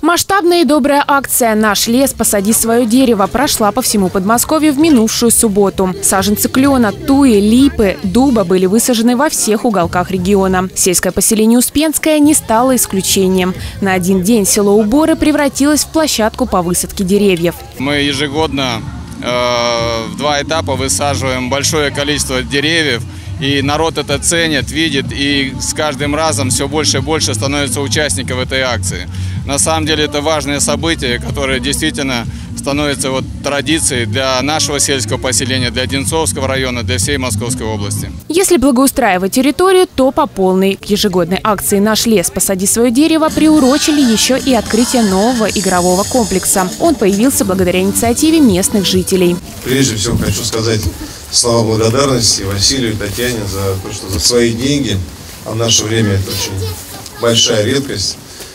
Масштабная и добрая акция «Наш лес. Посади свое дерево» прошла по всему Подмосковью в минувшую субботу. Саженцы клена, туи, липы, дуба были высажены во всех уголках региона. Сельское поселение Успенское не стало исключением. На один день село Уборы превратилось в площадку по высадке деревьев. Мы ежегодно в 2 этапа высаживаем большое количество деревьев. И народ это ценит, видит, и с каждым разом все больше и больше становится участников этой акции. На самом деле это важное событие, которое действительно становится традицией для нашего сельского поселения, для Одинцовского района, для всей Московской области. Если благоустраивать территорию, то по полной. К ежегодной акции «Наш лес. Посади свое дерево» приурочили еще и открытие нового игрового комплекса. Он появился благодаря инициативе местных жителей. Прежде всего хочу сказать слова благодарности Василию и Татьяне за то, что за свои деньги, а в наше время это очень большая редкость,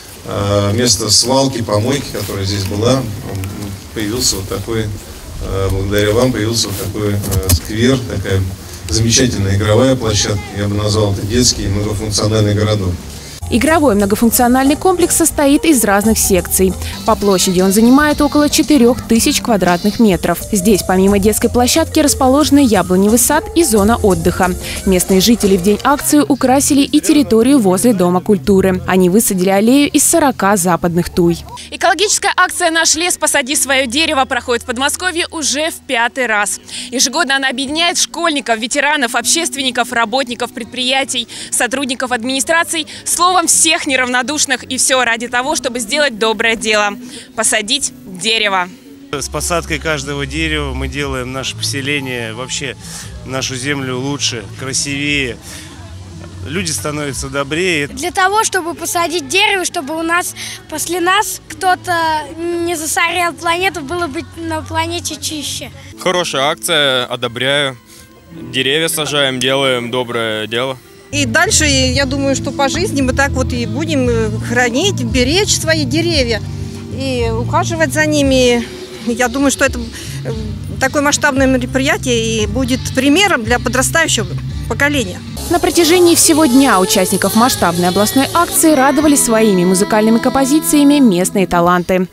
вместо свалки, помойки, которая здесь была, появился такой, благодаря вам появился такой сквер, такая замечательная игровая площадка, я бы назвал это детский многофункциональный городок. Игровой многофункциональный комплекс состоит из разных секций. По площади он занимает около 4000 квадратных метров. Здесь помимо детской площадки расположены яблоневый сад и зона отдыха. Местные жители в день акции украсили и территорию возле Дома культуры. Они высадили аллею из 40 западных туй. Экологическая акция «Наш лес. Посади свое дерево» проходит в Подмосковье уже в 5-й раз. Ежегодно она объединяет школьников, ветеранов, общественников, работников предприятий, сотрудников администраций, словом, всех неравнодушных, и все ради того, чтобы сделать доброе дело – посадить дерево. С посадкой каждого дерева мы делаем наше поселение, вообще нашу землю лучше, красивее. Люди становятся добрее. Для того, чтобы посадить дерево, чтобы у нас после нас кто-то не засорял планету, было бы на планете чище. Хорошая акция, одобряю. Деревья сажаем, делаем доброе дело. И дальше, я думаю, что по жизни мы так и будем хранить, беречь свои деревья и ухаживать за ними. Я думаю, что это такое масштабное мероприятие и будет примером для подрастающего поколения. На протяжении всего дня участников масштабной областной акции радовали своими музыкальными композициями местные таланты.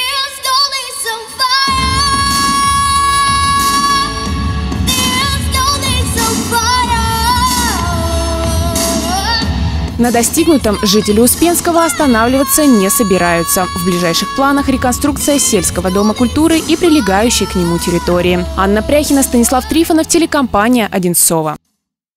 На достигнутом жители Успенского останавливаться не собираются. В ближайших планах реконструкция сельского дома культуры и прилегающей к нему территории. Анна Пряхина, Станислав Трифонов, телекомпания «Одинцово».